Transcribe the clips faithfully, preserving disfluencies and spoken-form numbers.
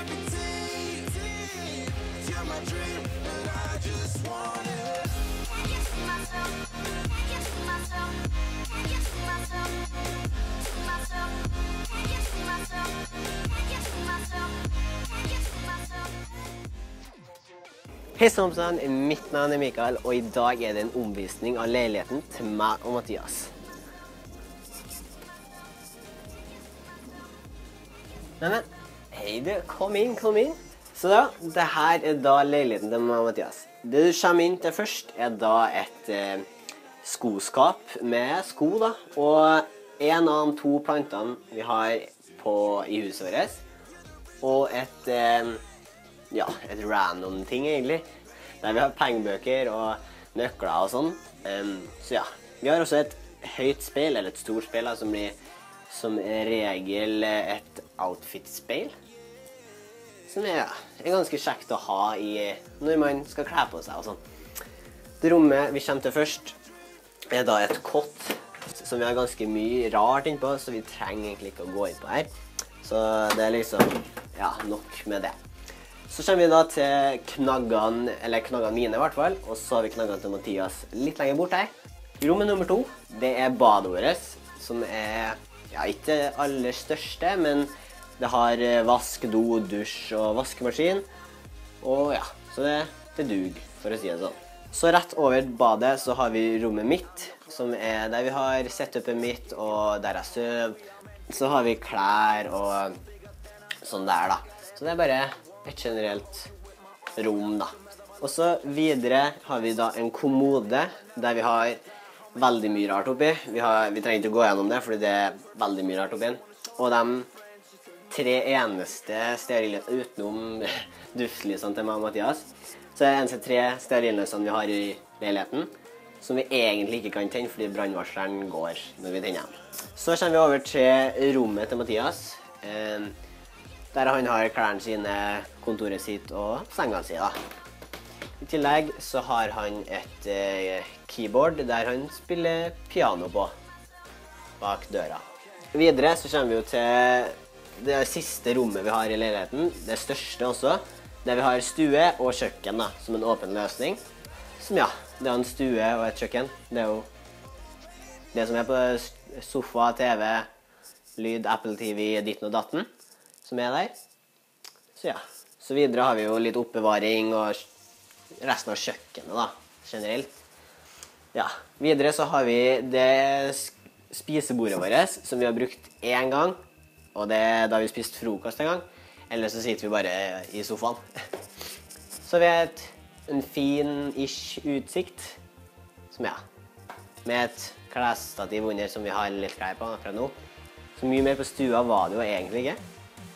Hei sann, mitt navn er Mikael, og i dag er det en omvisning av leiligheten til meg og Mathias. Nei, men, hei du, kom inn, kom inn. Så da, det her er da leiligheten til meg og Mathias. Det du kommer inn til først er da et eh, skoskap med sko da, og en av de to plantene vi har på, i huset vårt, og et... Eh, Ja, et random ting egentlig, der vi har pengebøker og nøkler og sånn. Um, så ja, vi har også et høyt speil, eller et stort speil, da, som blir som regel et outfit-speil. Som er, ja, er ganske kjekt å ha i, når man skal kle på seg og sånn. Det rommet vi kommer til først er da et kott, som vi har ganske mye rart innpå, så vi trenger egentlig ikke å gå inn på her. Så det er liksom, ja, nok med det. Så kommer vi da til knaggene, eller knaggene mine i hvert fall, og så har vi knaggene til Mathias litt lenger bort her. Rommet nummer to, det er badet vårt, som er, ja, ikke det aller største, men det har vask, do, dusj og vaskemaskin. Og ja, så det, det dug, for å si det sånn. Så rett over badet så har vi rommet mitt, som er der vi har setupet mitt, og der jeg søv. Så har vi klær og sånn der da. Så det er bare et generelt rom da. Og så videre har vi da en kommode der vi har veldig mye rart oppi. Vi, har, vi trenger ikke å gå gjennom det, fordi det er veldig mye rart oppi. Og de tre eneste stearinlysene utenom duftlysene til meg og Mathias, så er det eneste tre stearinlysene vi har i leiligheten, som vi egentlig ikke kan tenne, fordi brannvarsleren går når vi tenner dem. Så kommer vi over til rommet til Mathias. Eh, Der han har klærne sine, kontoret sitt og senga si da. I tillegg så har han et eh, keyboard der han spiller piano på, bak døra. Videre så kommer vi jo til det siste rommet vi har i leiligheten, det største også, der vi har stue og kjøkken da, som en åpen løsning. Som ja, det er en stue og et kjøkken. Det er jo det som er på sofa, T V, lyd, Apple T V, ditten og datten, som er der. Så ja, så videre har vi jo litt oppbevaring og resten av kjøkkenet da, generelt. Ja, videre så har vi det spisebordet vårt, som vi har brukt en gang, og det er da vi spist frokost en gang, eller så sitter vi bare i sofaen. Så vi har et, en fin-ish utsikt, som ja, med et klesstativ under som vi har litt klær på fra nå. Så mye mer på stua var det jo egentlig ikke.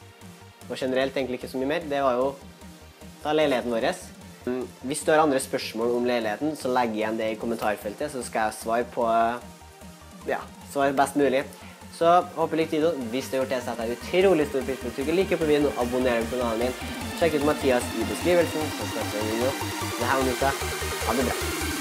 Og generelt egentlig ikke så mye mer. Det var jo da leiligheten vår. Hvis du har andre spørsmål om leiligheten, så legg igjen det i kommentarfeltet, så skal jeg svare på, ja, svare best mulig. Så håper lykke til. Hvis du har gjort det, så setter jeg utrolig stor pris på at du liker på videoen og abonnerer på kanalen min. Sjekk ut Mathias i beskrivelsen, så snakkes vi om video. Det her var Mika. Ha det bra.